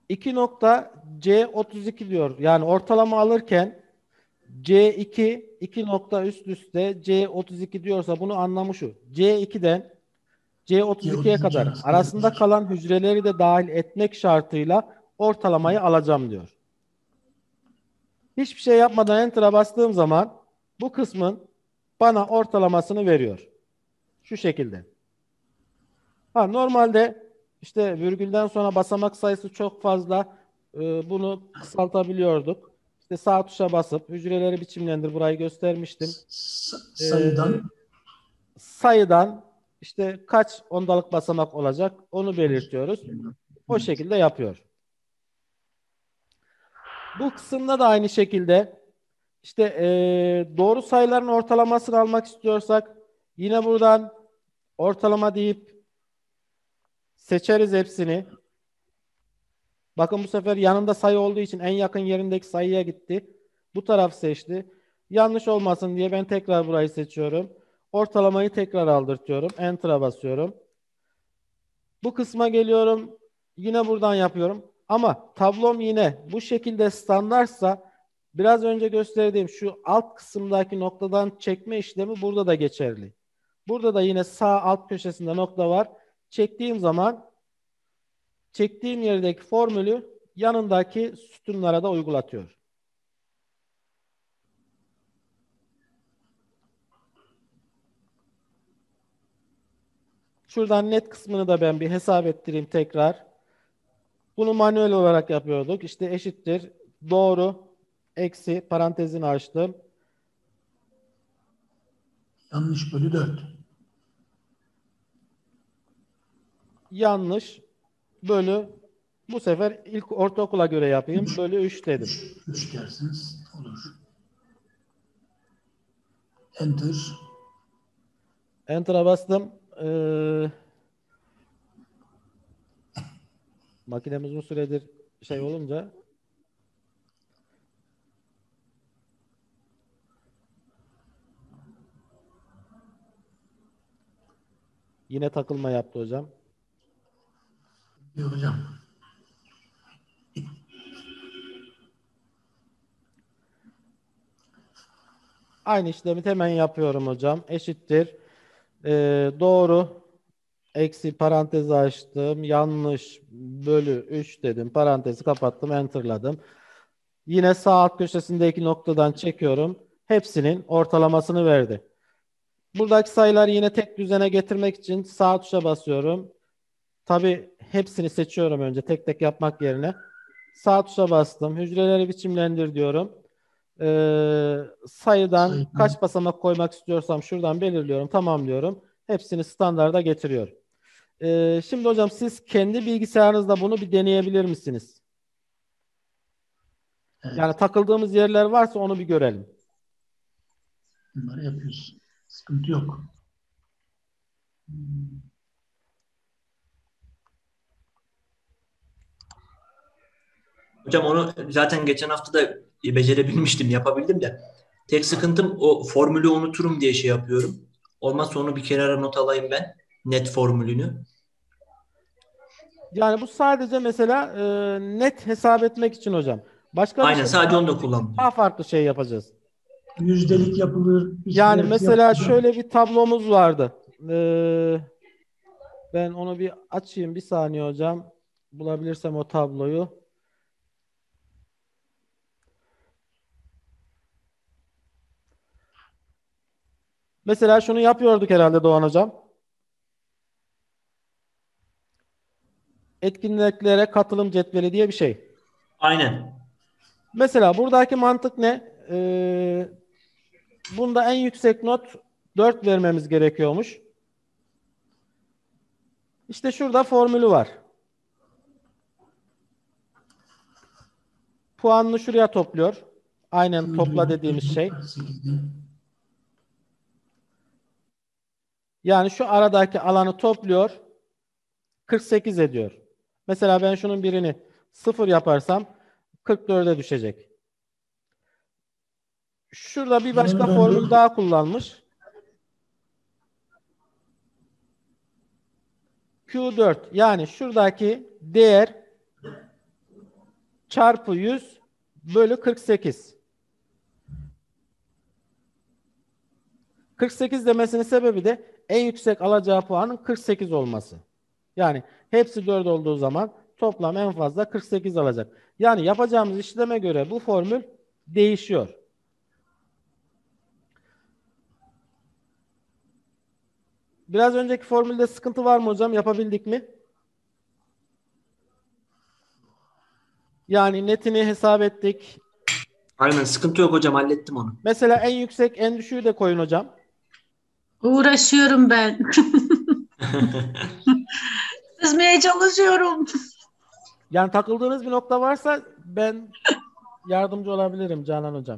2 nokta C32 diyor. Yani ortalama alırken C2 2 nokta üst üste C32 diyorsa bunu anlamı şu. C2'den C32'ye C32 kadar arasında arasında yapılır. kalan hücreleri de dahil etmek şartıyla ortalamayı alacağım diyor. Hiçbir şey yapmadan Enter'a bastığım zaman bu kısmın bana ortalamasını veriyor. Şu şekilde. Ha, normalde işte virgülden sonra basamak sayısı çok fazla. Bunu kısaltabiliyorduk. İşte sağ tuşa basıp hücreleri biçimlendir. Burayı göstermiştim. Ee, Sayıdan sayıdan işte kaç ondalık basamak olacak onu belirtiyoruz. O evet. şekilde yapıyor. Bu kısımda da aynı şekilde işte doğru sayıların ortalamasını almak istiyorsak yine buradan ortalama deyip seçeriz hepsini. Bakın bu sefer yanında sayı olduğu için en yakın yerindeki sayıya gitti. Bu taraf seçti. Yanlış olmasın diye ben tekrar burayı seçiyorum. Ortalamayı tekrar aldırtıyorum. Enter'a basıyorum. Bu kısma geliyorum. Yine buradan yapıyorum. Ama tablom yine bu şekilde standartsa biraz önce gösterdiğim şu alt kısımdaki noktadan çekme işlemi burada da geçerli. Burada da yine sağ alt köşesinde nokta var. Çektiğim zaman çektiğim yerdeki formülü yanındaki sütunlara da uygulatıyor. Şuradan net kısmını da ben bir hesap ettireyim tekrar. Bunu manuel olarak yapıyorduk. İşte eşittir. Doğru. Eksi parantezini açtım. Yanlış bölü 4. Yanlış. Bölü. Bu sefer ilk ortaokula göre yapayım. 3, Bölü 3 dedim. 3 dersiniz olur. Enter. Enter'a bastım. Makinem uzun süredir şey olunca yine takılma yaptı hocam. Diyor hocam. Aynı işlemi hemen yapıyorum hocam. Eşittir. Doğru. Eksi parantezi açtım. Yanlış bölü 3 dedim. Parantezi kapattım. Enter'ladım. Yine sağ alt köşesindeki noktadan çekiyorum. Hepsinin ortalamasını verdi. Buradaki sayıları yine tek düzene getirmek için sağ tuşa basıyorum. Tabii hepsini seçiyorum önce tek tek yapmak yerine. Sağ tuşa bastım. Hücreleri biçimlendir diyorum. Sayıdan Sayıdan kaç basamak koymak istiyorsam şuradan belirliyorum. Tamam diyorum. Hepsini standarda getiriyor. Şimdi hocam siz kendi bilgisayarınızda bunu bir deneyebilir misiniz? Yani evet. takıldığımız yerler varsa onu bir görelim. Bunları yapıyoruz. Sıkıntı yok. Hocam onu zaten geçen hafta da becerebilmiştim, yapabildim de. Tek sıkıntım o formülü unuturum diye şey yapıyorum. Olmazsa onu bir kenara not alayım ben. Net formülünü. Yani bu sadece mesela net hesap etmek için hocam. Başka bir Aynen, şey sadece onu da yapabilmek için daha kullanmıyorum. farklı şey yapacağız. Yüzdelik yapılır. Yani Üstler mesela yapılır. şöyle bir tablomuz vardı. Ben onu bir açayım bir saniye hocam. Bulabilirsem o tabloyu. Mesela şunu yapıyorduk herhalde Doğan hocam. Etkinliklere katılım cetveli diye bir şey. Aynen. Mesela buradaki mantık ne? Bunda en yüksek not 4 vermemiz gerekiyormuş. İşte şurada formülü var. Puanını şuraya topluyor. Aynen topla dediğimiz şey. 8'den Yani şu aradaki alanı topluyor. 48 ediyor. Mesela ben şunun birini 0 yaparsam 44'e düşecek. Şurada bir başka ben formül daha kullanmış. Q4 yani şuradaki değer çarpı 100 bölü 48. 48 demesinin sebebi de en yüksek alacağı puanın 48 olması. Yani hepsi 4 olduğu zaman toplam en fazla 48 alacak. Yani yapacağımız işleme göre bu formül değişiyor. Biraz önceki formülde sıkıntı var mı hocam? Yapabildik mi? Yani netini hesap ettik. Aynen, sıkıntı yok hocam, hallettim onu. Mesela en yüksek en düşüğü de koyun hocam. Uğraşıyorum ben. Çözmeye çalışıyorum. Yani takıldığınız bir nokta varsa ben yardımcı olabilirim Canan hocam.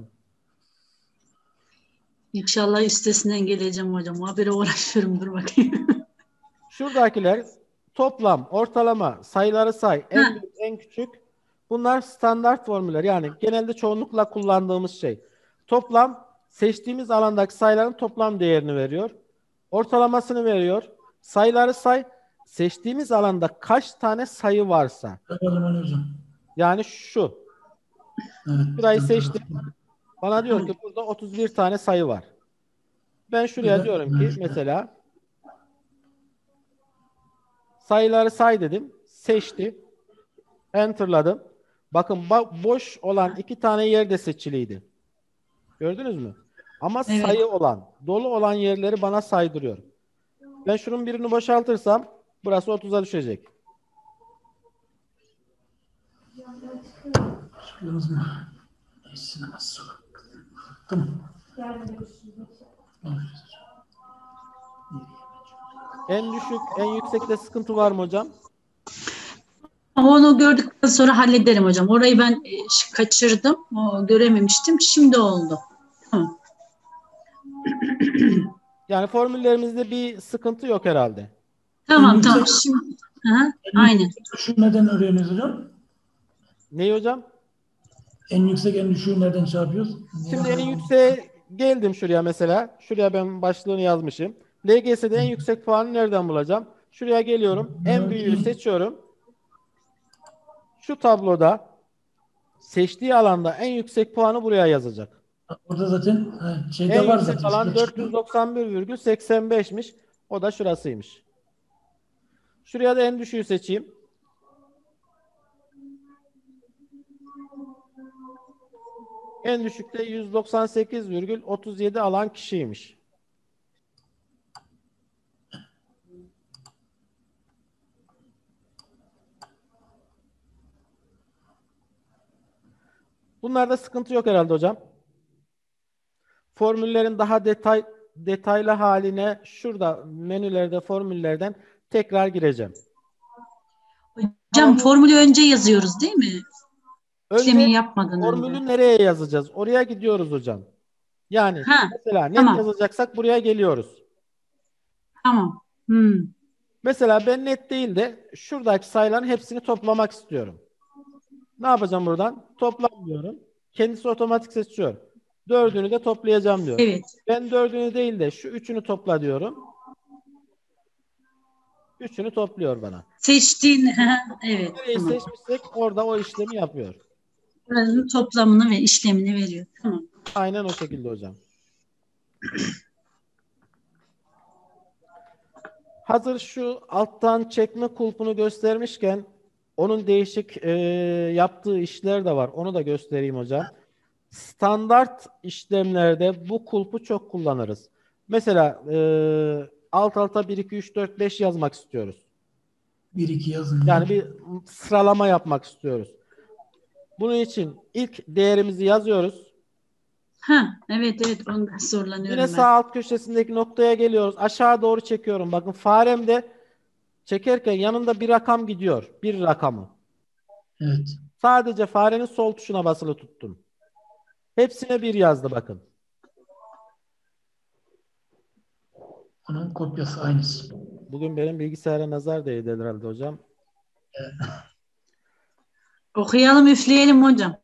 İnşallah üstesinden geleceğim hocam. Habire uğraşıyorum. Dur bakayım. Şuradakiler toplam, ortalama, sayıları say, en büyük, en küçük. Bunlar standart formüller. Yani genelde çoğunlukla kullandığımız şey. Toplam seçtiğimiz alandaki sayıların toplam değerini veriyor. Ortalamasını veriyor. Sayıları say. Seçtiğimiz alanda kaç tane sayı varsa. Bakalım Ali hocam. Yani şu. Evet. Şurayı sıkıntı seçtim. yok. Bana diyor ki burada 31 tane sayı var. Ben şuraya diyorum ki mesela sayıları say dedim. Seçti. Enter'ladım. Bakın boş olan 2 tane yer de seçiliydi. Gördünüz mü? Ama Evet. sayı olan, dolu olan yerleri bana saydırıyor. Ben şunun birini boşaltırsam burası 30'a düşecek. Çıkıyoruz mu? Neyse, nasıl? Tamam. En düşük, en yüksekte sıkıntı var mı hocam? Ama onu gördükten sonra hallederim hocam. Orayı ben kaçırdım. Görememiştim. Şimdi oldu. Tamam. Yani formüllerimizde bir sıkıntı yok herhalde. Tamam En tamam. yüksek- Şimdi, aynen. Şu neden öğreniyoruz hocam? Neyi hocam? En yüksek en düşüğü nereden çarpıyoruz? Şimdi en yükseğe geldim şuraya mesela. Şuraya ben başlığını yazmışım. LGS'de en yüksek puanı nereden bulacağım? Şuraya geliyorum. En büyüğü seçiyorum. Şu tabloda seçtiği alanda en yüksek puanı buraya yazacak. Orada zaten En şeyde var yüksek zaten. alan Şurada çıkıyor. 491,85'miş. O da şurasıymış. Şuraya da en düşüğü seçeyim. En düşükte 198,37 alan kişiymiş. Bunlarda sıkıntı yok herhalde hocam. Formüllerin daha detaylı haline şurada menülerde formüllerden tekrar gireceğim. Hocam Ama formülü önce yazıyoruz değil mi? İşlemi önce yapmadan formülü önce. nereye yazacağız? Oraya gidiyoruz hocam. Yani Ha, mesela net tamam. yazacaksak buraya geliyoruz. Tamam. Hmm. Mesela ben net değil de şuradaki sayıların hepsini toplamak istiyorum. Ne yapacağım buradan? Toplam diyorum. Kendisi otomatik seçiyor. Dördünü de toplayacağım diyor. Evet. Ben dördünü değil de şu üçünü topla diyorum. Üçünü topluyor bana. Seçtiğin, evet. Nereyi Tamam. seçmişsek orada o işlemi yapıyor. Buranın toplamını ve işlemini veriyor. Tamam. Aynen o şekilde hocam. Hazır şu alttan çekme kulpunu göstermişken onun değişik yaptığı işler de var. Onu da göstereyim hocam. Standart işlemlerde bu kulpu çok kullanırız. Mesela alt alta 1, 2, 3, 4, 5 yazmak istiyoruz. 1-2 yazın. Yani bir sıralama yapmak istiyoruz. Bunun için ilk değerimizi yazıyoruz. Evet ondan zorlanıyorum Yine ben. sağ alt köşesindeki noktaya geliyoruz. Aşağı doğru çekiyorum. Bakın faremde çekerken yanında bir rakam gidiyor. Bir rakamı. Evet. Sadece farenin sol tuşuna basılı tuttum. Hepsine bir yazdı bakın. Onun kopyası aynısı. Bugün benim bilgisayara nazar değdi herhalde hocam. Okuyalım, üfleyelim hocam.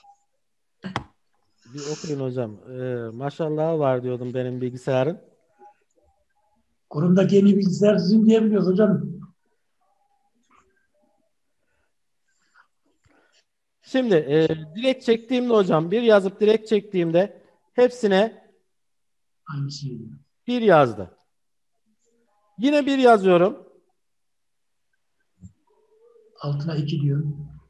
Bir okuyun hocam. Maşallah var diyordum benim bilgisayarın. Kurumdaki en iyi bilgisayar sizin diyebiliyoruz hocam. Şimdi direkt çektiğimde hocam bir yazıp direkt çektiğimde hepsine Aynısı geliyor. bir yazdı. Yine bir yazıyorum. Altına 2 diyor.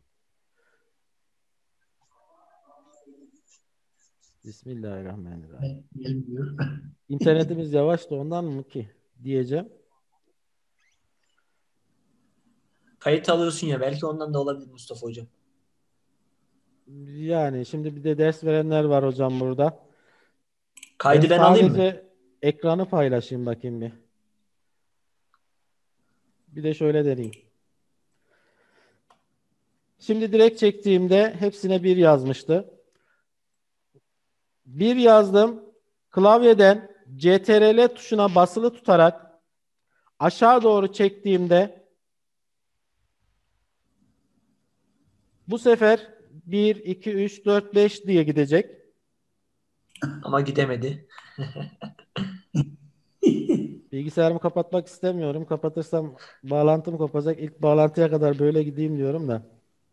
Bismillahirrahmanirrahim. Gelmiyor. İnternetimiz yavaş da ondan mı ki diyeceğim. Kayıt alıyorsun ya, belki ondan da olabilir Mustafa hocam. Yani şimdi bir de ders verenler var hocam burada. Kaydı ben alayım mı? Sadece ekranı paylaşayım bakayım bir. Bir de şöyle deneyeyim. Şimdi direkt çektiğimde hepsine bir yazmıştı. Bir yazdım. Klavyeden CTRL tuşuna basılı tutarak aşağı doğru çektiğimde bu sefer 1, 2, 3, 4, 5 diye gidecek. Ama gidemedi. Bilgisayarımı kapatmak istemiyorum. Kapatırsam bağlantım kopacak. İlk bağlantıya kadar böyle gideyim diyorum da.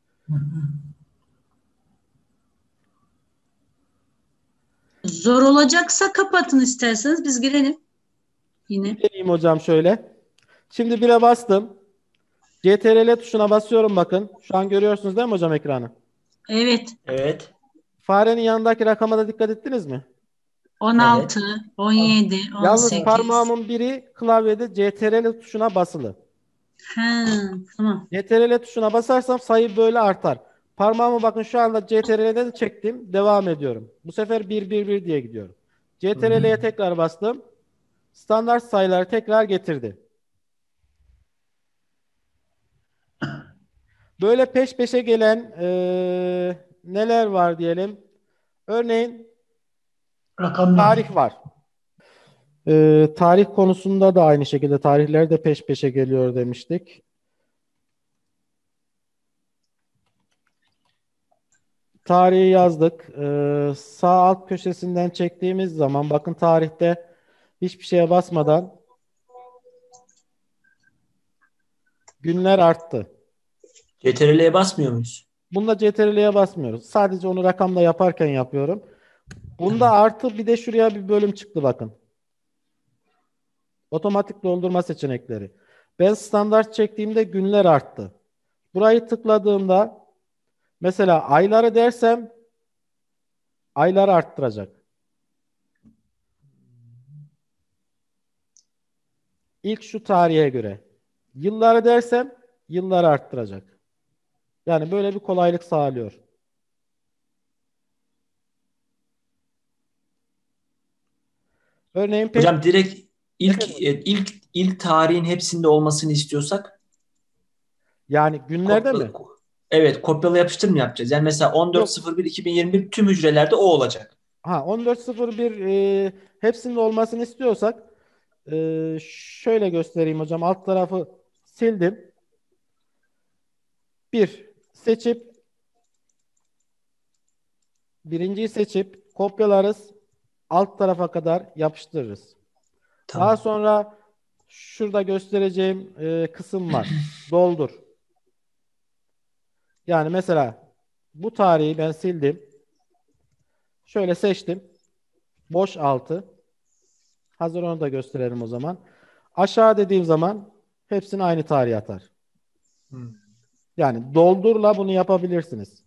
Zor olacaksa kapatın isterseniz biz girelim. Yine. Deneyeyim hocam şöyle. Şimdi 1'e bastım. CTRL tuşuna basıyorum bakın. Şu an görüyorsunuz değil mi hocam ekranı? Evet. Evet. Farenin yanındaki rakama da dikkat ettiniz mi? 16, 17, Yalnız 18. parmağımın biri klavyede CTRL tuşuna basılı. Ha, tamam. CTRL tuşuna basarsam sayı böyle artar. Parmağımı bakın şu anda CTRL'den çektim. Devam ediyorum. Bu sefer 1, 1, 1 diye gidiyorum. CTRL'ye tekrar bastım. Standart sayıları tekrar getirdi. Böyle peş peşe gelen neler var diyelim. Örneğin Rakamlar. tarih var. Tarih konusunda da aynı şekilde tarihler de peş peşe geliyor demiştik. Tarihi yazdık. Sağ alt köşesinden çektiğimiz zaman bakın tarihte hiçbir şeye basmadan günler arttı. CTRL'ye basmıyor muyuz? Bunda CTRL'ye basmıyoruz. Sadece onu rakamla yaparken yapıyorum. Bunda artı bir de şuraya bir bölüm çıktı bakın. Otomatik doldurma seçenekleri. Ben standart çektiğimde günler arttı. Burayı tıkladığımda mesela ayları dersem ayları arttıracak. İlk şu tarihe göre. Yılları dersem yılları arttıracak. Yani böyle bir kolaylık sağlıyor. Örneğin Hocam direkt Efendim? ilk tarihin hepsinde olmasını istiyorsak Yani günlerde mi? evet, kopyala yapıştır mı yapacağız? Yani mesela Yok. 14.01.2021 tüm hücrelerde o olacak. 14.01 hepsinde olmasını istiyorsak şöyle göstereyim hocam. Alt tarafı sildim. Birinciyi seçip kopyalarız. Alt tarafa kadar yapıştırırız. Tamam. Daha sonra şurada göstereceğim kısım var. Doldur. Yani mesela bu tarihi ben sildim. Şöyle seçtim. Boş altı. Hazır onu da gösterelim o zaman. Aşağı dediğim zaman hepsini aynı tarihe atar. Yani doldurla bunu yapabilirsiniz.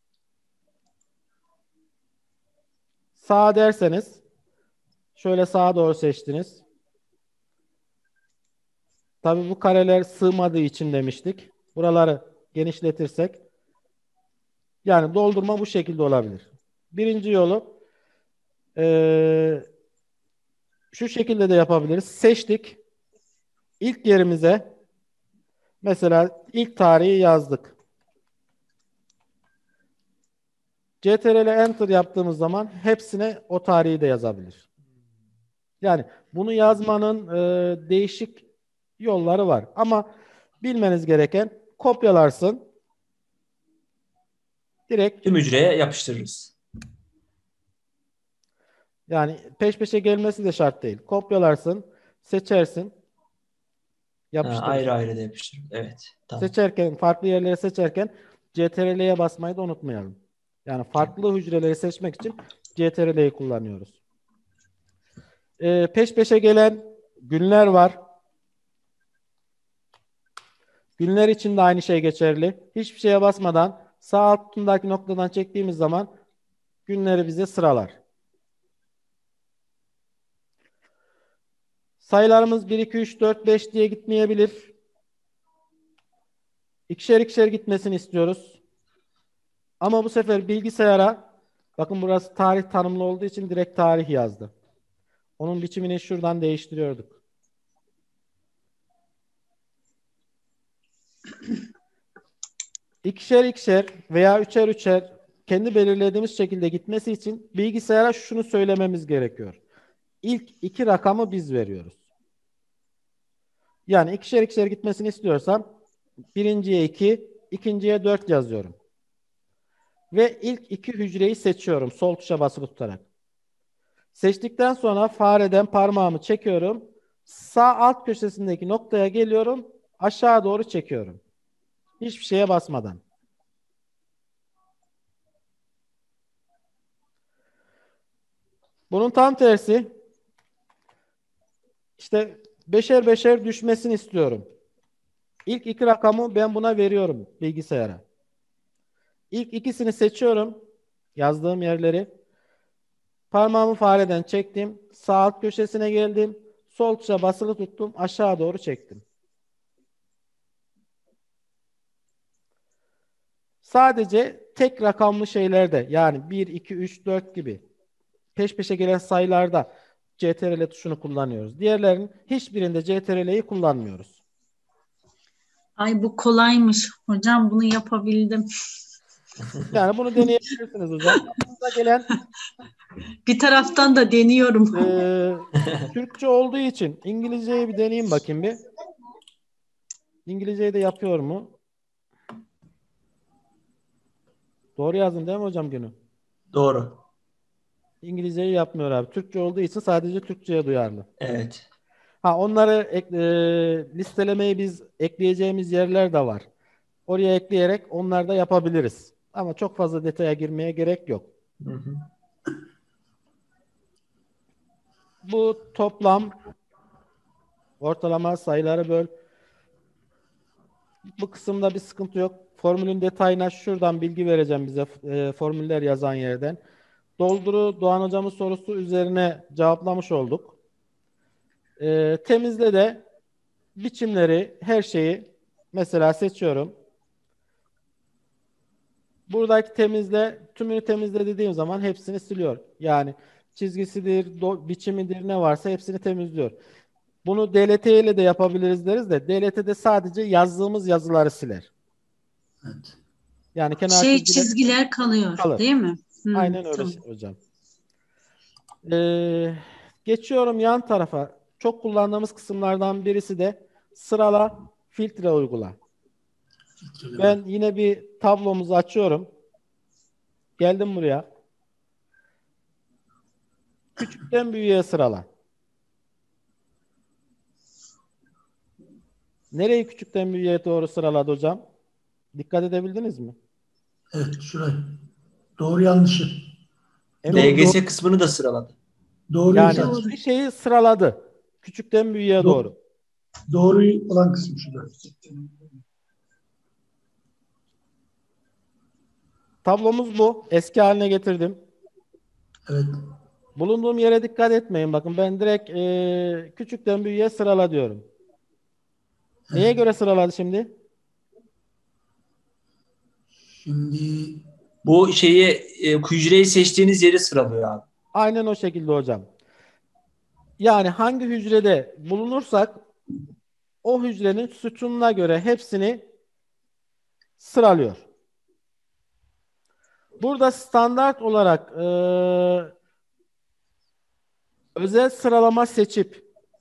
Sağ derseniz şöyle sağa doğru seçtiniz. Tabii bu kareler sığmadığı için demiştik. Buraları genişletirsek yani doldurma bu şekilde olabilir. Birinci yolu şu şekilde de yapabiliriz. Seçtik. İlk yerimize mesela ilk tarihi yazdık. CTRL Enter yaptığımız zaman hepsine o tarihi de yazabilir. Yani bunu yazmanın değişik yolları var. Ama bilmeniz gereken kopyalarsın. Direkt Tüm hücreye yapıştırırız. yani peş peşe gelmesi de şart değil. Kopyalarsın, seçersin, Ha, yapıştırırsın. ayrı ayrı da yapıştırırız. Evet. Tamam. Seçerken, farklı yerlere seçerken CTRL'ye basmayı da unutmayalım. Yani farklı hücreleri seçmek için CTRL'yi kullanıyoruz. Peş peşe gelen günler var. Günler için de aynı şey geçerli. Hiçbir şeye basmadan sağ altındaki noktadan çektiğimiz zaman günleri bize sıralar. Sayılarımız 1, 2, 3, 4, 5 diye gitmeyebilir. İkişer ikişer gitmesini istiyoruz. Ama bu sefer bilgisayara, bakın burası tarih tanımlı olduğu için direkt tarih yazdı. Onun biçimini şuradan değiştiriyorduk. İkişer ikişer veya üçer üçer kendi belirlediğimiz şekilde gitmesi için bilgisayara şunu söylememiz gerekiyor. İlk iki rakamı biz veriyoruz. Yani ikişer ikişer gitmesini istiyorsam birinciye 2, ikinciye 4 yazıyorum. Ve ilk iki hücreyi seçiyorum sol tuşa basılı tutarak. Seçtikten sonra fareden parmağımı çekiyorum. Sağ alt köşesindeki noktaya geliyorum. Aşağı doğru çekiyorum. Hiçbir şeye basmadan. Bunun tam tersi, işte beşer beşer düşmesini istiyorum. İlk iki rakamı ben buna veriyorum bilgisayara. İlk ikisini seçiyorum. Yazdığım yerleri. Parmağımı fareden çektim. Sağ alt köşesine geldim. Sol tuşa basılı tuttum. Aşağı doğru çektim. Sadece tek rakamlı şeylerde, yani 1, 2, 3, 4 gibi peş peşe gelen sayılarda CTRL tuşunu kullanıyoruz. Diğerlerinin hiçbirinde CTRL'yi kullanmıyoruz. Ay bu kolaymış. Hocam bunu yapabildim. Yani bunu deneyebilirsiniz hocam. Aklınıza gelen Bir taraftan da deniyorum. Türkçe olduğu için İngilizceyi bir deneyeyim bakayım bir. İngilizceyi de yapıyor mu? Doğru yazdım değil mi hocam günü? Doğru. İngilizceyi yapmıyor abi. Türkçe olduğu için sadece Türkçe'ye duyarlı. Evet. Onları listelemeyi biz ekleyeceğimiz yerler de var. Oraya ekleyerek onları da yapabiliriz. Ama çok fazla detaya girmeye gerek yok. Hı hı. Bu toplam, ortalama, sayıları böl. Bu kısımda bir sıkıntı yok. Formülün detayına şuradan bilgi vereceğim bize formüller yazan yerden. Dolduru Doğan hocamın sorusu üzerine cevaplamış olduk. Temizle de biçimleri, her şeyi mesela seçiyorum. Buradaki temizle, tümünü temizle dediğim zaman hepsini siliyor. Yani çizgisidir, biçimidir, ne varsa hepsini temizliyor. Bunu DLT ile de yapabiliriz deriz de DLT'de sadece yazdığımız yazıları siler. Evet. Yani kenar çizgiler Çizgiler kalıyor, kalır. değil mi? Aynen öyle Tamam. hocam. Geçiyorum yan tarafa. Çok kullandığımız kısımlardan birisi de sırala, filtre uygula. Ben yine bir tablomuzu açıyorum. Geldim buraya. Küçükten büyüğe sırala. Nereyi küçükten büyüğe doğru sıraladı hocam? Dikkat edebildiniz mi? Evet, şurayı. Doğru yanlışı. Evet. LGS kısmını da sıraladı. Doğruyu Yani sadece. bir şeyi sıraladı. Küçükten büyüğe doğru. Doğruyu olan kısım şurada. Tablomuz bu. Eski haline getirdim. Evet. Bulunduğum yere dikkat etmeyin. Bakın ben direkt küçükten büyüğe sırala diyorum. Neye göre sıraladı şimdi? Şimdi Bu hücreyi seçtiğiniz yeri sıralıyor abi. Aynen o şekilde hocam. Yani hangi hücrede bulunursak o hücrenin sütununa göre hepsini sıralıyor. Burada standart olarak özel sıralama seçip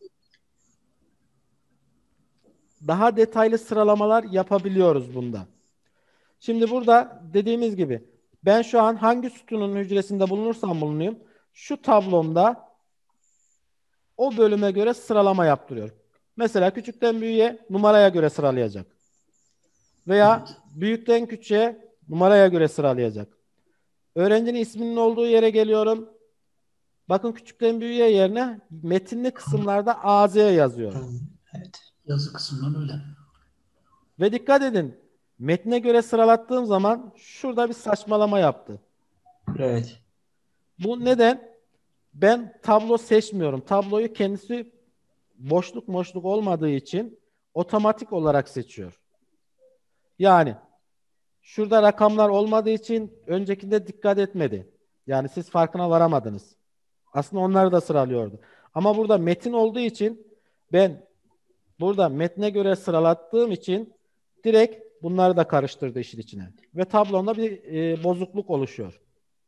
daha detaylı sıralamalar yapabiliyoruz bunda. Şimdi burada dediğimiz gibi ben şu an hangi sütunun hücresinde bulunursam bulunayım, şu tablomda o bölüme göre sıralama yaptırıyor. Mesela küçükten büyüğe numaraya göre sıralayacak. Veya büyükten küçüğe Numaraya göre sıralayacak. Öğrencinin isminin olduğu yere geliyorum. Bakın küçükten büyüğe yerine metinli kısımlarda AZ yazıyor. Evet. Yazı kısmından öyle. Ve dikkat edin. Metne göre sıralattığım zaman şurada bir saçmalama yaptı. Evet. Bu neden? Ben tablo seçmiyorum. Tabloyu kendisi boşluk olmadığı için otomatik olarak seçiyor. Yani şurada rakamlar olmadığı için öncekinde dikkat etmedi. Yani siz farkına varamadınız. Aslında onları da sıralıyordu. Ama burada metin olduğu için ben burada metne göre sıralattığım için direkt bunları da karıştırdı işin içine. Ve tablonda bir bozukluk oluşuyor.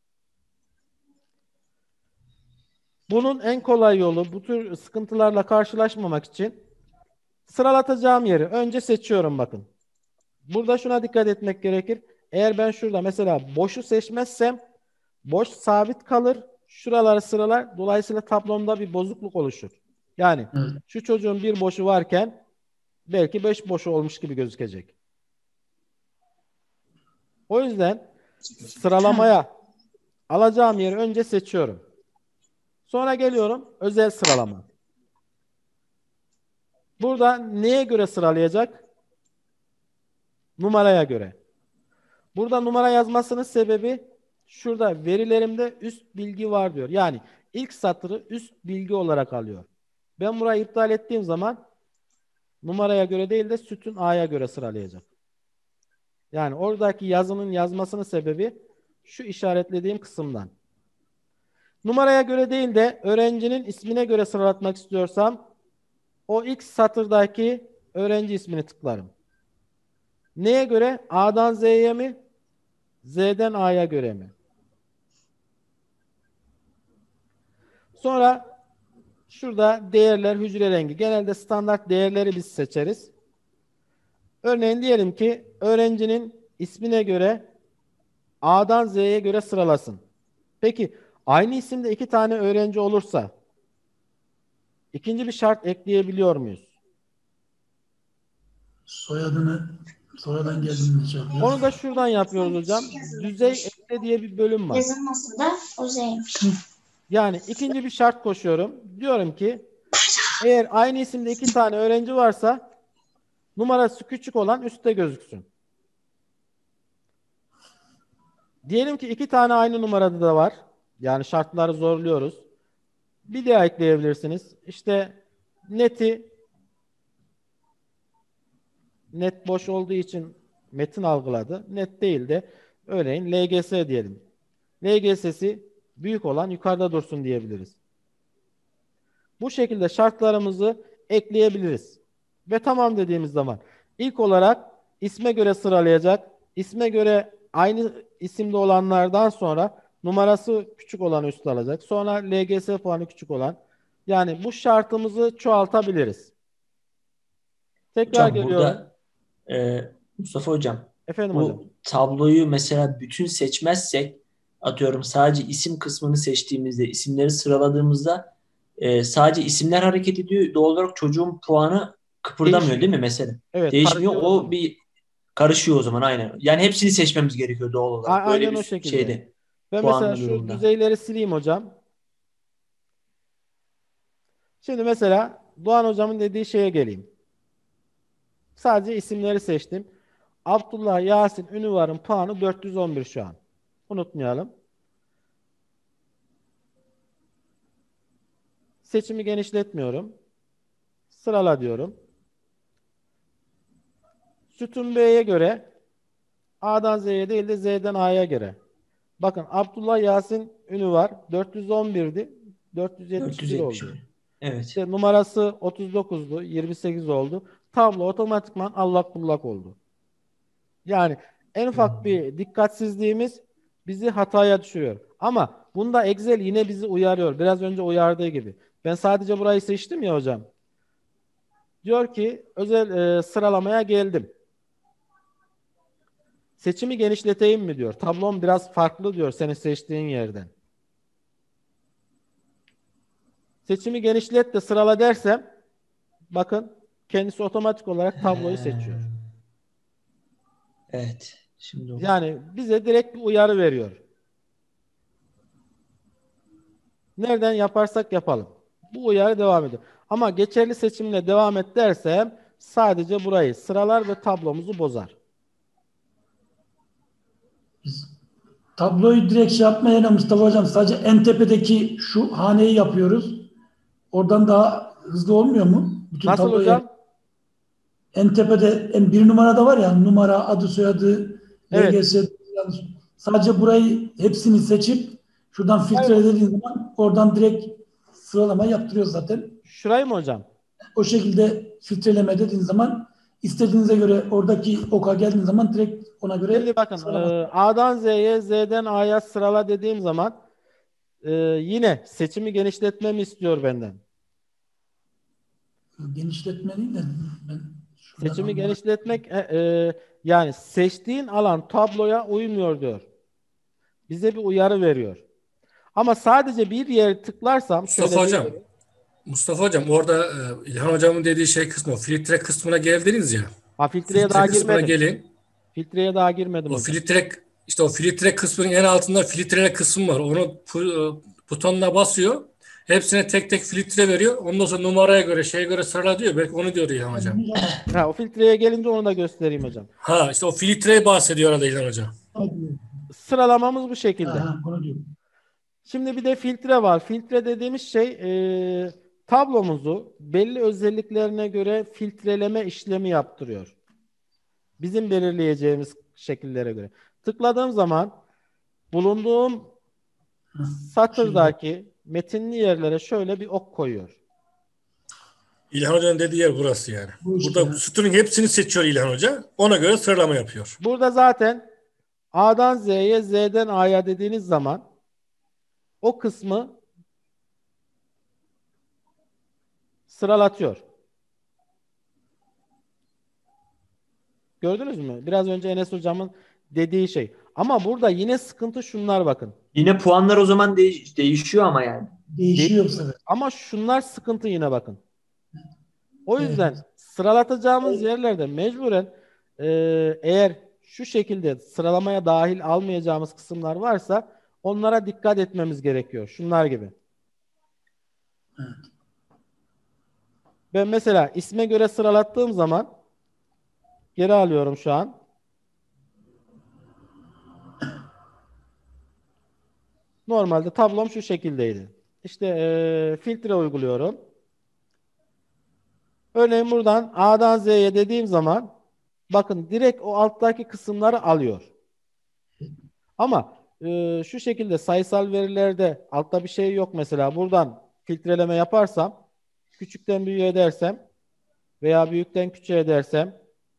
Bunun en kolay yolu bu tür sıkıntılarla karşılaşmamak için sıralatacağım yeri önce seçiyorum bakın. Burada şuna dikkat etmek gerekir. Eğer ben şurada mesela boşu seçmezsem boş sabit kalır. Şuraları sıralar. Dolayısıyla tablomda bir bozukluk oluşur. Yani Evet. şu çocuğun bir boşu varken belki 5 boşu olmuş gibi gözükecek. O yüzden sıralamaya alacağım yeri önce seçiyorum. Sonra geliyorum özel sıralama. Burada neye göre sıralayacak? Numaraya göre. Burada numara yazmasının sebebi şurada verilerimde üst bilgi var diyor. Yani ilk satırı üst bilgi olarak alıyor. Ben burayı iptal ettiğim zaman numaraya göre değil de sütun A'ya göre sıralayacak. Yani oradaki yazının yazmasının sebebi şu işaretlediğim kısımdan. Numaraya göre değil de öğrencinin ismine göre sıralatmak istiyorsam o ilk satırdaki öğrenci ismini tıklarım. Neye göre? A'dan Z'ye mi? Z'den A'ya göre mi? Sonra şurada değerler, hücre rengi. Genelde standart değerleri biz seçeriz. Örneğin diyelim ki öğrencinin ismine göre A'dan Z'ye göre sıralasın. Peki aynı isimde 2 tane öğrenci olursa ikinci bir şart ekleyebiliyor muyuz? Soyadan geldiğinde şey yapıyor. Onu da şuradan yapıyoruz hocam. Düzey ekle diye bir bölüm var. Yazılması da uzaymış. Yani ikinci bir şart koşuyorum. Diyorum ki eğer aynı isimde 2 tane öğrenci varsa numarası küçük olan üstte gözüksün. Diyelim ki 2 tane aynı numarada da var. Yani şartları zorluyoruz. Bir daha ekleyebilirsiniz. İşte net boş olduğu için metin algıladı. Net değil de örneğin LGS diyelim. LGS'si büyük olan yukarıda dursun diyebiliriz. Bu şekilde şartlarımızı ekleyebiliriz. Ve tamam dediğimiz zaman ilk olarak isme göre sıralayacak. İsme göre aynı isimde olanlardan sonra numarası küçük olanı üste alacak. Sonra LGS puanı küçük olan. Yani bu şartımızı çoğaltabiliriz. Tekrar Hocam geliyorum. burada Mustafa hocam Efendim hocam. bu tabloyu mesela bütün seçmezsek atıyorum sadece isim kısmını seçtiğimizde isimleri sıraladığımızda sadece isimler hareket ediyor. Doğal olarak çocuğun puanı kıpırdamıyor Değişmiyor. değil mi mesela? Evet, Değişmiyor. karışıyor o O zaman. bir karışıyor o zaman aynen. Yani hepsini seçmemiz gerekiyor doğal olarak. Böyle Aynen o bir şekilde. şeyde Ve mesela puanlı şu durumda. düzeyleri sileyim hocam. Şimdi mesela Doğan hocamın dediği şeye geleyim. Sadece isimleri seçtim. Abdullah Yasin Ünüvar'ın puanı 411 şu an. Unutmayalım. Seçimi genişletmiyorum. Sırala diyorum. Sütun B'ye göre A'dan Z'ye değil de Z'den A'ya göre. Bakın Abdullah Yasin Ünüvar 411'di. 471 oldu. 471. Evet. İşte numarası 39'du. 28 oldu. Tablo otomatikman allak bullak oldu. Yani en ufak bir dikkatsizliğimiz bizi hataya düşürüyor. Ama bunda Excel yine bizi uyarıyor. Biraz önce uyardığı gibi. Ben sadece burayı seçtim ya hocam. Diyor ki özel sıralamaya geldim. Seçimi genişleteyim mi diyor. Tablom biraz farklı diyor senin seçtiğin yerden. Seçimi genişlet de sırala dersem bakın kendisi otomatik olarak tabloyu seçiyor. Evet. Şimdi oldu. Yani bize direkt bir uyarı veriyor. Nereden yaparsak yapalım. Bu uyarı devam ediyor. Ama geçerli seçimle devam et dersem sadece burayı sıralar ve tablomuzu bozar. Biz tabloyu direkt şey yapmayana Mustafa Hocam sadece en tepedeki şu haneyi yapıyoruz. Oradan daha hızlı olmuyor mu? Bütün Nasıl tabloyu hocam? en tepede bir numarada var ya numara, adı, soyadı, Evet. LGS yanlış. Sadece burayı hepsini seçip şuradan filtre dediğin zaman oradan direkt sıralama yaptırıyor zaten. Şurayı mı hocam? O şekilde filtreleme dediğin zaman istediğinize göre oradaki oka geldiğin zaman direkt ona göre Şimdi bakın sıralama. A'dan Z'ye, Z'den A'ya sırala dediğim zaman yine seçimi genişletmemi istiyor benden. Genişletme değil de ben şuradan Seçimi almak- genişletmek yani seçtiğin alan tabloya uymuyor diyor. Bize bir uyarı veriyor. Ama sadece bir yere tıklarsam Mustafa şöyle Hocam, bir Mustafa Hocam orada İlhan Hocam'ın dediği şey kısmı, o filtre kısmına geldiniz ya. filtreye Filtre daha kısmına girmedim. gelin. Filtreye daha girmedim O hocam. filtre işte o filtre kısmının en altında filtre kısmı var. Onu butonuna basıyor. Hepsine tek tek filtre veriyor. Ondan sonra numaraya göre, şeye göre sırala diyor. Belki onu diyor İlhan Hocam. O filtreye gelince onu da göstereyim hocam. Ha işte o filtreyi bahsediyor arada İlhan Hocam. Sıralamamız bu şekilde. Aha, bunu diyorum. Şimdi bir de filtre var. Filtre dediğimiz şey tablomuzu belli özelliklerine göre filtreleme işlemi yaptırıyor. Bizim belirleyeceğimiz şekillere göre. Tıkladığım zaman bulunduğum satırdaki metinli yerlere şöyle bir ok koyuyor. İlhan Hoca'nın dediği yer burası yani. Bu işte. Burada sütunun hepsini seçiyor İlhan Hoca. Ona göre sıralama yapıyor. Burada zaten A'dan Z'ye, Z'den A'ya dediğiniz zaman o kısmı sıralatıyor. Gördünüz mü? Biraz önce Enes hocamın dediği şey. Ama burada yine sıkıntı şunlar bakın. Yine puanlar o zaman değişiyor ama yani. Değişiyor bu sefer. Ama şunlar sıkıntı yine bakın. O yüzden sıralatacağımız yerlerde mecburen eğer şu şekilde sıralamaya dahil almayacağımız kısımlar varsa onlara dikkat etmemiz gerekiyor. Şunlar gibi. Ben mesela isme göre sıralattığım zaman geri alıyorum şu an. Normalde tablom şu şekildeydi. İşte filtre uyguluyorum. Örneğin buradan A'dan Z'ye dediğim zaman bakın direkt o alttaki kısımları alıyor. Ama şu şekilde sayısal verilerde altta bir şey yok mesela. Buradan filtreleme yaparsam küçükten büyüğe edersem veya büyükten küçüğe edersem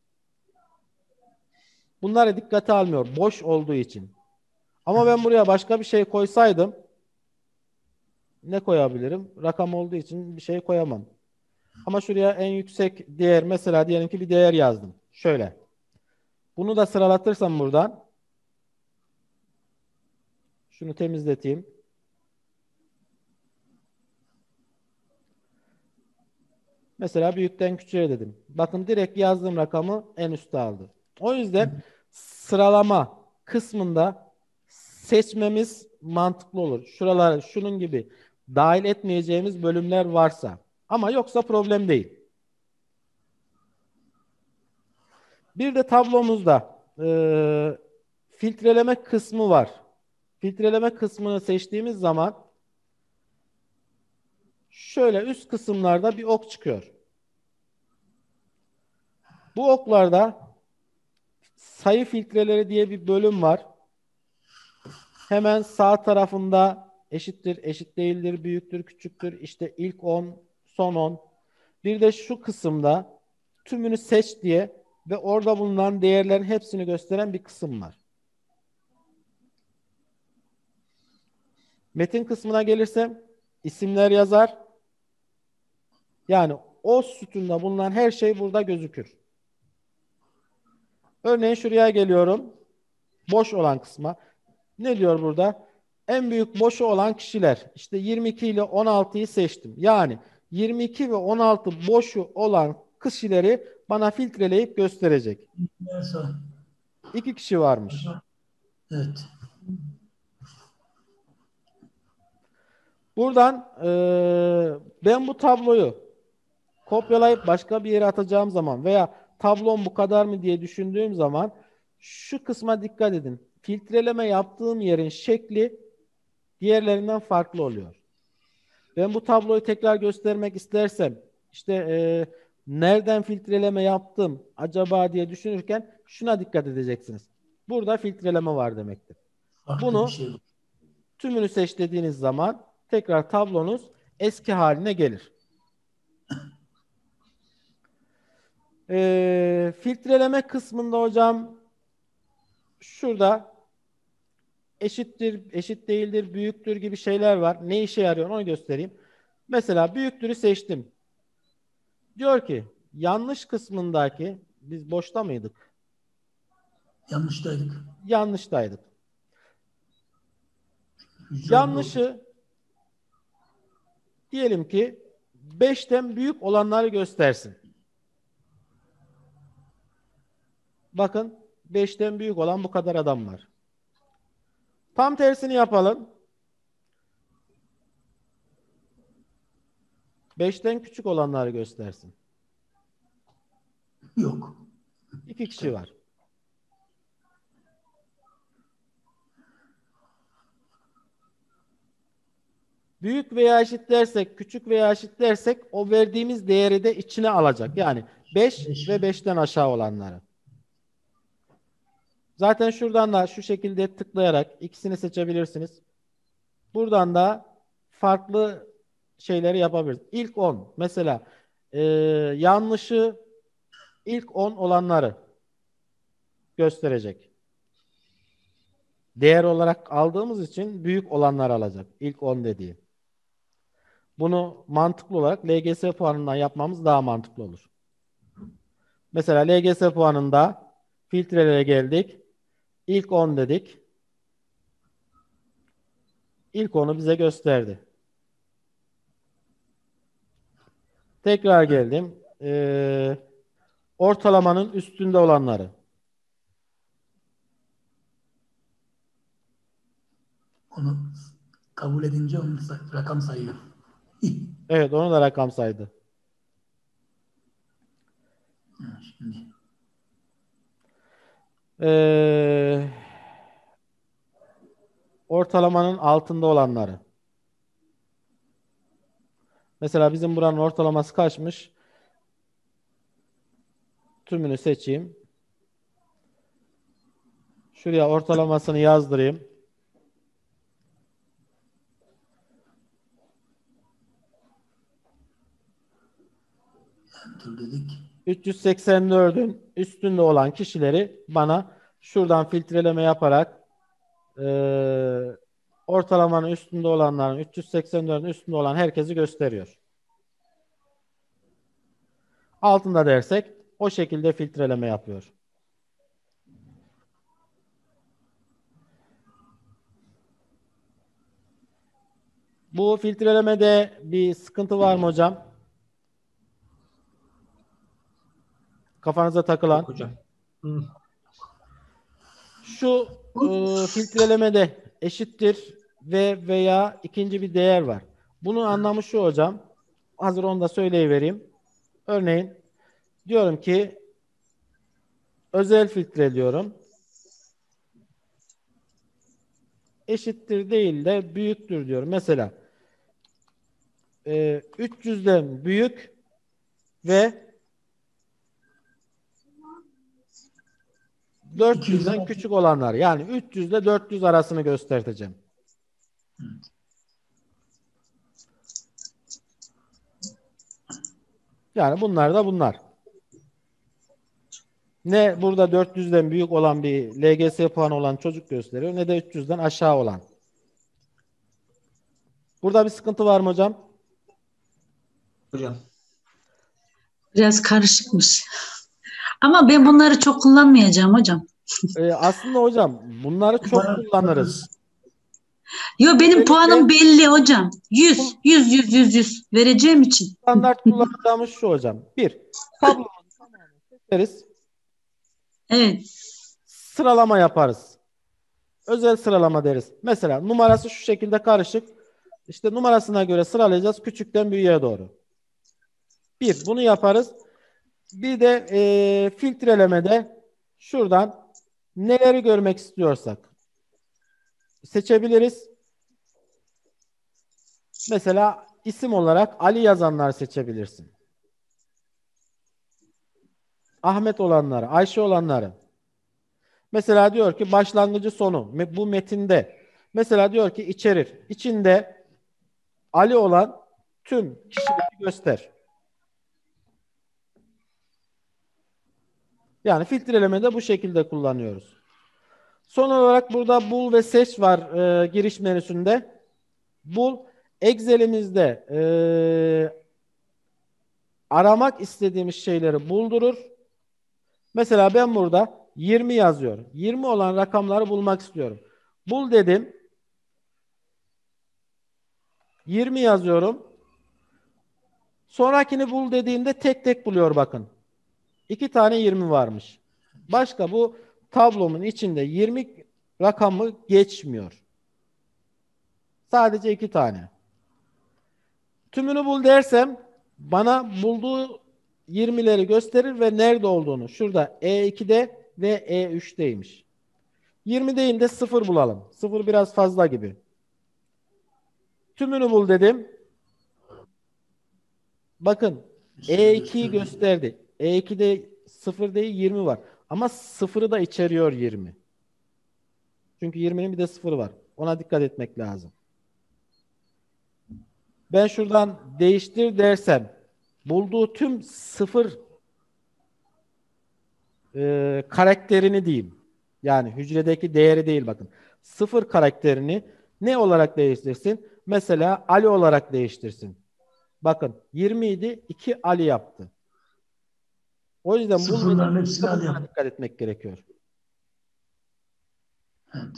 bunları dikkate almıyor. Boş olduğu için. Ama ben buraya başka bir şey koysaydım ne koyabilirim? Rakam olduğu için bir şey koyamam. Ama şuraya en yüksek değer mesela diyelim ki bir değer yazdım. Şöyle. Bunu da sıralatırsam buradan şunu temizleteyim. Mesela büyükten küçüğe dedim. Bakın direkt yazdığım rakamı en üste aldı. O yüzden sıralama kısmında seçmemiz mantıklı olur. Şuralar şunun gibi dahil etmeyeceğimiz bölümler varsa. Ama yoksa problem değil. Bir de tablomuzda filtreleme kısmı var. Filtreleme kısmını seçtiğimiz zaman şöyle üst kısımlarda bir ok çıkıyor. Bu oklarda sayı filtreleri diye bir bölüm var. Hemen sağ tarafında eşittir, eşit değildir, büyüktür, küçüktür, işte ilk 10, son 10. Bir de şu kısımda tümünü seç diye ve orada bulunan değerlerin hepsini gösteren bir kısım var. Metin kısmına gelirsem isimler yazar. Yani o sütunda bulunan her şey burada gözükür. Örneğin şuraya geliyorum. Boş olan kısma. Ne diyor burada? En büyük boşu olan kişiler. İşte 22 ile 16'yı seçtim. Yani 22 ve 16 boşu olan kişileri bana filtreleyip gösterecek. Neyse. 2 kişi varmış. Evet. Buradan ben bu tabloyu kopyalayıp başka bir yere atacağım zaman veya tablom bu kadar mı diye düşündüğüm zaman şu kısma dikkat edin. Filtreleme yaptığım yerin şekli diğerlerinden farklı oluyor. Ben bu tabloyu tekrar göstermek istersem işte nereden filtreleme yaptım acaba diye düşünürken şuna dikkat edeceksiniz. Burada filtreleme var demektir. Farklı Bunu bir şey. tümünü seç dediğiniz zaman tekrar tablonuz eski haline gelir. Filtreleme kısmında hocam şurada eşittir, eşit değildir, büyüktür gibi şeyler var. Ne işe yarıyor onu göstereyim. Mesela büyüktürü seçtim. Diyor ki yanlış kısmındaki biz boşta mıydık? Yanlıştaydık. Yanlıştaydık. Hücre Yanlışı diyelim ki 5'ten büyük olanları göstersin. Bakın 5'ten büyük olan bu kadar adam var. Tam tersini yapalım. 5'ten küçük olanları göstersin. yok. 2 kişi var. Büyük veya eşit dersek, küçük veya eşit dersek o verdiğimiz değeri de içine alacak. Yani 5 ve 5'ten aşağı olanları. Zaten şuradan da şu şekilde tıklayarak ikisini seçebilirsiniz. Buradan da farklı şeyleri yapabiliriz. İlk 10. Mesela yanlışı ilk 10 olanları gösterecek. Değer olarak aldığımız için büyük olanlar alacak. İlk 10 dediği. Bunu mantıklı olarak LGS puanından yapmamız daha mantıklı olur. Mesela LGS puanında filtrelere geldik. İlk 10 dedik. İlk 10'u bize gösterdi. Tekrar geldim. Ortalamanın üstünde olanları. Onu kabul edince onu rakam sayıyor. Evet, onu da rakam saydı. Şimdi Ortalamanın altında olanları. Mesela bizim buranın ortalaması kaçmış? Tümünü seçeyim. Şuraya ortalamasını yazdırayım. enter dedik. 384'ün üstünde olan kişileri bana şuradan filtreleme yaparak ortalamanın üstünde olanların 384'ün üstünde olan herkesi gösteriyor. Altında dersek o şekilde filtreleme yapıyor. Bu filtrelemede bir sıkıntı var mı hocam? Kafanıza takılan. Hocam. Şu filtrelemede eşittir ve veya ikinci bir değer var. Bunun anlamı şu hocam. Hazır onu da söyleyivereyim. Örneğin diyorum ki özel filtre diyorum. Eşittir değil de büyüktür diyorum. Mesela 300'den büyük ve 400'den küçük olanlar. Yani 300 ile 400 arasını göstereceğim. Yani bunlar da bunlar. Ne burada 400'den büyük olan bir LGS puanı olan çocuk gösteriyor ne de 300'den aşağı olan. Burada bir sıkıntı var mı hocam? Hocam. Biraz karışıkmış. Ama ben bunları çok kullanmayacağım hocam. Aslında hocam bunları çok kullanırız. Yo benim puanım belli hocam. 100, 100, 100, 100, 100 vereceğim için. Standart kullanacağımız şu hocam. Bir, tablomuzu tamamen seçeriz. Evet. sıralama yaparız. Özel sıralama deriz. Mesela numarası şu şekilde karışık. İşte numarasına göre sıralayacağız küçükten büyüğe doğru. Bir, bunu yaparız. Bir de filtrelemede şuradan neleri görmek istiyorsak seçebiliriz. Mesela isim olarak Ali yazanları seçebilirsin. Ahmet olanları, Ayşe olanları. Mesela diyor ki başlangıcı sonu bu metinde. Mesela diyor ki içerir. İçinde Ali olan tüm kişileri göster. Yani filtrelemede bu şekilde kullanıyoruz. Son olarak burada bul ve seç var giriş menüsünde. Bul Excel'imizde aramak istediğimiz şeyleri buldurur. Mesela ben burada 20 yazıyorum. 20 olan rakamları bulmak istiyorum. Bul dedim. 20 yazıyorum. Sonrakini bul dediğimde tek tek buluyor bakın. 2 tane 20 varmış. Başka bu tablomun içinde 20 rakamı geçmiyor. Sadece 2 tane. Tümünü bul dersem bana bulduğu 20'leri gösterir ve nerede olduğunu. Şurada E2'de ve E3'teymiş. 20 değil de 0 bulalım. 0 biraz fazla gibi. Tümünü bul dedim. Bakın E2'yi gösterdi. E2'de 0 değil 20 var. Ama 0'ı da içeriyor 20. Çünkü 20'nin bir de 0'ı var. Ona dikkat etmek lazım. Ben şuradan değiştir dersem bulduğu tüm 0 karakterini diyeyim. Yani hücredeki değeri değil bakın. 0 karakterini ne olarak değiştirsin? Mesela Ali olarak değiştirsin. Bakın 20 idi 2 Ali yaptı. O yüzden Sıfırların hepsini buna alayım. dikkat etmek gerekiyor. Evet.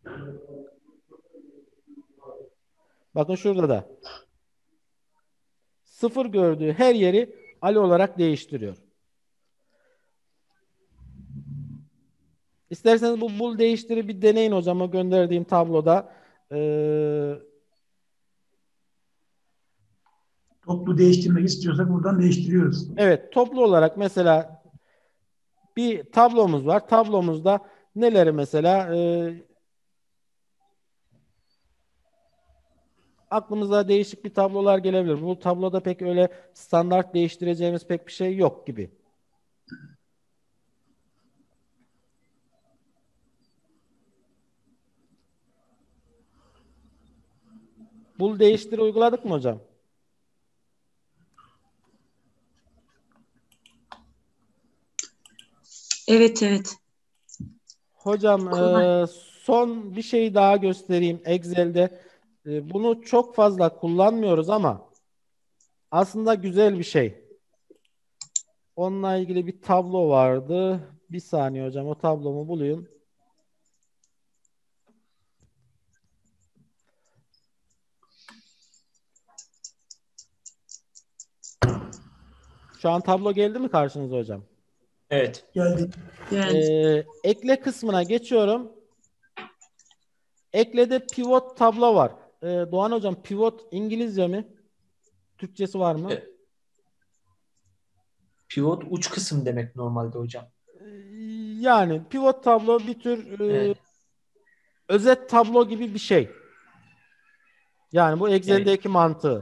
Bakın şurada da 0 gördüğü her yeri Ali olarak değiştiriyor. İsterseniz bu bul değiştiri bir deneyin hocama gönderdiğim tabloda. Toplu değiştirmek istiyorsak buradan değiştiriyoruz. Evet, toplu olarak mesela bir tablomuz var. Tablomuzda neleri mesela aklımıza değişik bir tablolar gelebilir. Bu tabloda pek öyle standart değiştireceğimiz pek bir şey yok gibi. Bul değiştir uyguladık mı hocam? Evet, evet. Hocam Kolay. son bir şey daha göstereyim Excel'de. Bunu çok fazla kullanmıyoruz ama aslında güzel bir şey. Onunla ilgili bir tablo vardı. Bir saniye hocam o tablomu bulayım. Şu an tablo geldi mi karşınıza hocam? Evet. Geldi. Yani Ekle kısmına geçiyorum. Eklede pivot tablo var. Doğan hocam pivot İngilizce mi? Türkçesi var mı? Pivot uç kısım demek normalde hocam. Ee, Yani pivot tablo bir tür Evet. özet tablo gibi bir şey. Yani bu Yani Excel'deki mantığı.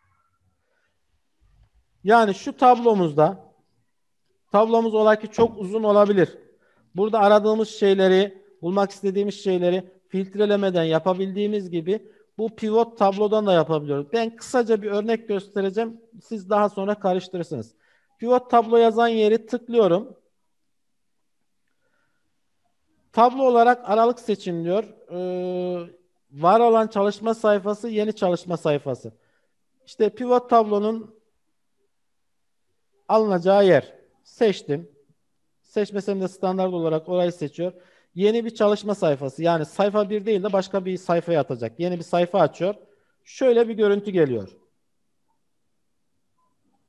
Yani şu tablomuz ola ki çok uzun olabilir. Burada aradığımız şeyleri, bulmak istediğimiz şeyleri filtrelemeden yapabildiğimiz gibi bu pivot tablodan da yapabiliyoruz. Ben kısaca bir örnek göstereceğim. Siz daha sonra karıştırırsınız. Pivot tablo yazan yeri tıklıyorum. Tablo olarak aralık seçin diyor. Var olan çalışma sayfası, yeni çalışma sayfası. İşte pivot tablonun alınacağı yer. Seçtim. Seçmesem de standart olarak orayı seçiyor. Yeni bir çalışma sayfası. Yani sayfa bir değil de başka bir sayfaya atacak. Yeni bir sayfa açıyor. Şöyle bir görüntü geliyor.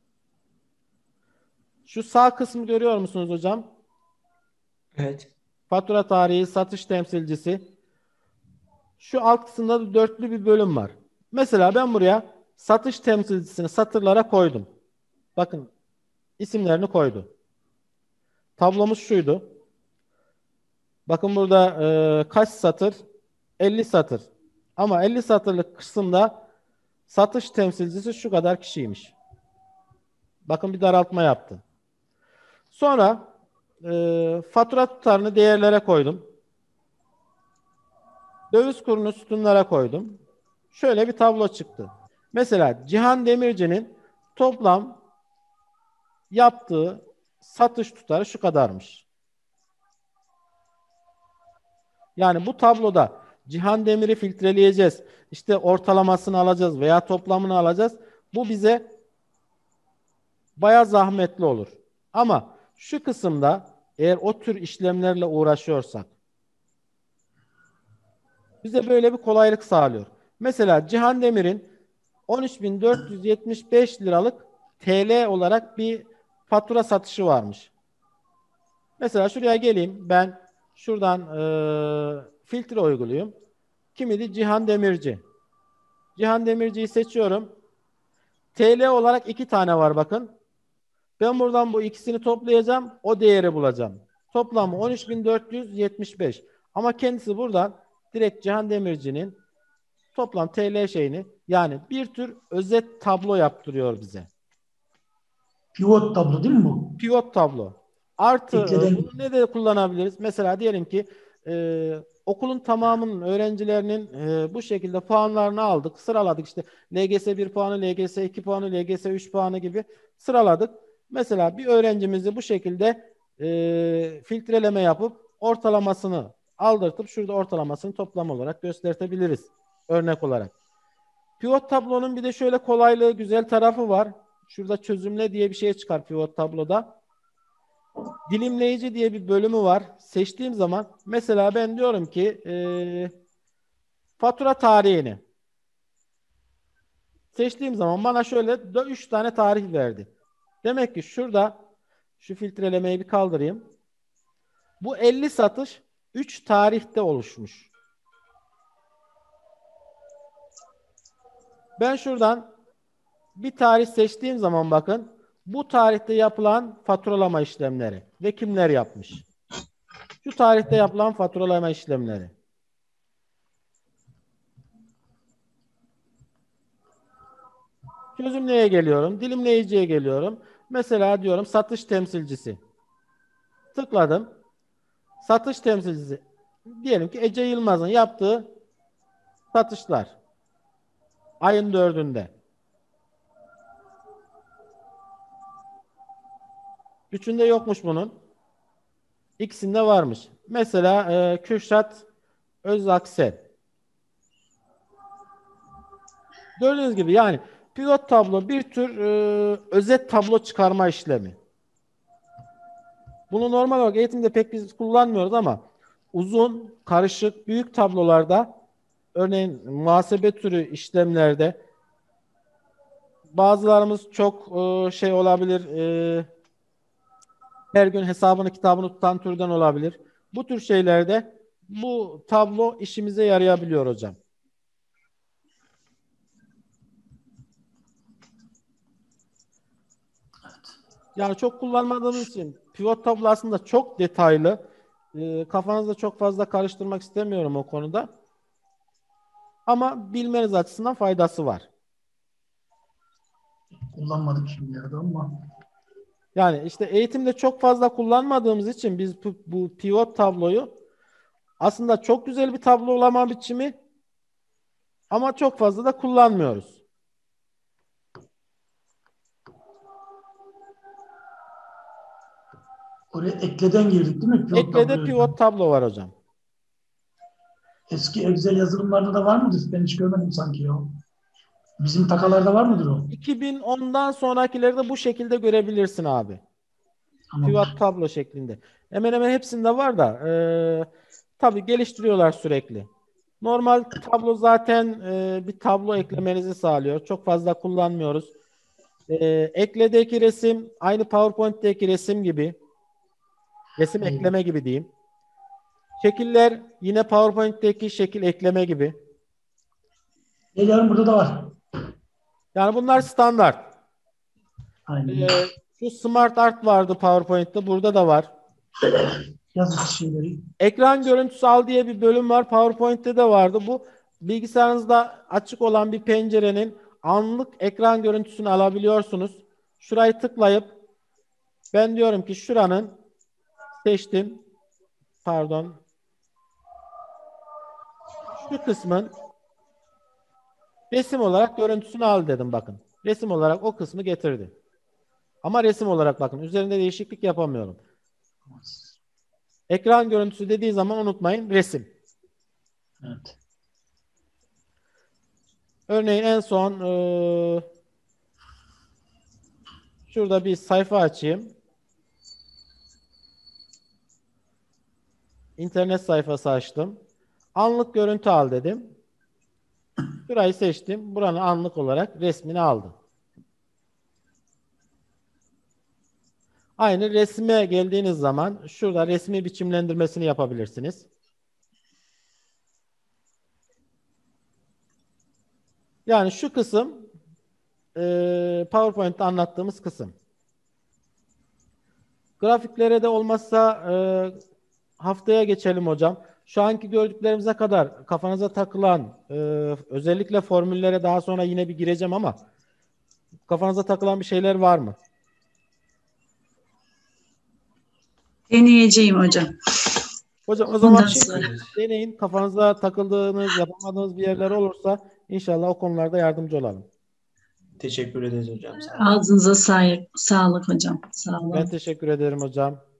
Şu sağ kısmı görüyor musunuz hocam? evet. fatura tarihi, satış temsilcisi. Şu alt kısımda da dörtlü bir bölüm var. Mesela ben buraya satış temsilcisini satırlara koydum. Bakın isimlerini koydu. Tablomuz şuydu. Bakın burada kaç satır? 50 satır. Ama 50 satırlık kısımda satış temsilcisi şu kadar kişiymiş. Bakın bir daraltma yaptı. Sonra fatura tutarını değerlere koydum. Döviz kurunu sütunlara koydum. Şöyle bir tablo çıktı. Mesela Cihan Demirci'nin toplam yaptığı satış tutarı şu kadarmış. Yani bu tabloda Cihan Demir'i filtreleyeceğiz. İşte ortalamasını alacağız veya toplamını alacağız. Bu bize bayağı zahmetli olur. Ama şu kısımda eğer o tür işlemlerle uğraşıyorsak bize böyle bir kolaylık sağlıyor. Mesela Cihan Demir'in 13.475 liralık TL olarak bir fatura satışı varmış. Mesela şuraya geleyim. Ben şuradan filtre uygulayayım. Kimidi? Cihan Demirci. Cihan Demirci'yi seçiyorum. TL olarak 2 tane var bakın. Ben buradan bu ikisini toplayacağım. O değeri bulacağım. Toplamı 13.475. Ama kendisi buradan direkt Cihan Demirci'nin toplam TL şeyini, yani bir tür özet tablo yaptırıyor bize. Pivot tablo değil mi bu? Pivot tablo. Artı Ekleden. bunu ne de kullanabiliriz? Mesela diyelim ki okulun tamamının öğrencilerinin bu şekilde puanlarını aldık, sıraladık. İşte LGS 1 puanı, LGS 2 puanı, LGS 3 puanı gibi sıraladık. Mesela bir öğrencimizi bu şekilde filtreleme yapıp ortalamasını aldırtıp şurada ortalamasını toplam olarak göstertebiliriz. Örnek olarak. Pivot tablonun bir de şöyle kolaylığı, güzel tarafı var. Şurada çözümle diye bir şey çıkar pivot tabloda. Dilimleyici diye bir bölümü var. Seçtiğim zaman mesela ben diyorum ki fatura tarihini seçtiğim zaman bana şöyle 3 tane tarih verdi. Demek ki şurada şu filtrelemeyi bir kaldırayım. Bu 50 satış 3 tarihte oluşmuş. Ben şuradan bir tarih seçtiğim zaman bakın bu tarihte yapılan faturalama işlemleri ve kimler yapmış? Şu tarihte yapılan faturalama işlemleri. Çözümleye geliyorum. Dilimleyiciye geliyorum. Mesela diyorum satış temsilcisi. Tıkladım. Satış temsilcisi. Diyelim ki Ece Yılmaz'ın yaptığı satışlar. Ayın 4'ünde. Üçünde yokmuş bunun. İkisinde varmış. Mesela Kürşat Özaksel. Gördüğünüz gibi yani pivot tablo bir tür özet tablo çıkarma işlemi. Bunu normal olarak eğitimde pek biz kullanmıyoruz ama uzun, karışık, büyük tablolarda örneğin muhasebe türü işlemlerde bazılarımız çok şey olabilir, her gün hesabını kitabını tutan türden olabilir. Bu tür şeylerde bu tablo işimize yarayabiliyor hocam. Yani çok kullanmadığımız için pivot tablo aslında çok detaylı. Kafanızda çok fazla karıştırmak istemiyorum o konuda. Ama bilmeniz açısından faydası var. Kullanmadık şimdiye kadar ama. Yani işte eğitimde çok fazla kullanmadığımız için biz bu pivot tabloyu aslında çok güzel bir tablolama biçimi ama çok fazla da kullanmıyoruz. Oraya ekleden girdik değil mi? Eklede pivot tablo var hocam. Eski Excel yazılımlarda da var mıdır? Ben hiç görmedim sanki ya. Bizim takalarda var mıdır o? 2010'dan sonrakileri de bu şekilde görebilirsin abi. Tamam. Pivot tablo şeklinde. Hemen hemen hepsinde var da tabii geliştiriyorlar sürekli. Normal tablo zaten bir tablo eklemenizi sağlıyor. Çok fazla kullanmıyoruz. Ekledeki resim aynı PowerPoint'teki resim gibi. Resim ekleme gibi diyeyim. Şekiller yine PowerPoint'teki şekil ekleme gibi. Geliyorum, burada da var. Yani bunlar standart. Aynen. Şu Smart Art vardı PowerPoint'te. Burada da var. Yazı şeyleri. Ekran görüntüsü al diye bir bölüm var. PowerPoint'te de vardı. Bu bilgisayarınızda açık olan bir pencerenin anlık ekran görüntüsünü alabiliyorsunuz. Şurayı tıklayıp ben diyorum ki şuranın seçtim. Pardon. Şu kısmın resim olarak görüntüsünü al dedim bakın. Resim olarak o kısmı getirdi. Ama resim olarak bakın. Üzerinde değişiklik yapamıyorum. Ekran görüntüsü dediği zaman unutmayın resim. Evet. Örneğin en son şurada bir sayfa açayım. İnternet sayfası açtım. Anlık görüntü al dedim. Şurayı seçtim. Buranın anlık olarak resmini aldım. Aynı resme geldiğiniz zaman şurada resmi biçimlendirmesini yapabilirsiniz. Yani şu kısım PowerPoint'te anlattığımız kısım. Grafiklere de olmazsa haftaya geçelim hocam. Şu anki gördüklerimize kadar kafanıza takılan özellikle formüllere daha sonra yine bir gireceğim ama kafanıza takılan bir şeyler var mı? Deneyeceğim hocam. Hocam o zaman Ondan şimdi sonra. deneyin. Kafanıza takıldığınız, yapamadığınız bir yerler olursa inşallah o konularda yardımcı olalım. Teşekkür ederiz hocam. Sağ olun. Ağzınıza sağlık hocam. Sağ olun. Ben teşekkür ederim hocam.